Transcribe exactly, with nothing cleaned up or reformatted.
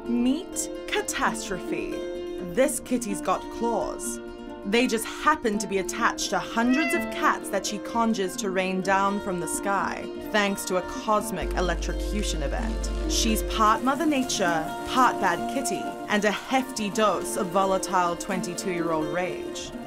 Meet Catastrophe. This kitty's got claws. They just happen to be attached to hundreds of cats that she conjures to rain down from the sky, thanks to a cosmic electrocution event. She's part Mother Nature, part bad kitty, and a hefty dose of volatile twenty-two-year-old rage.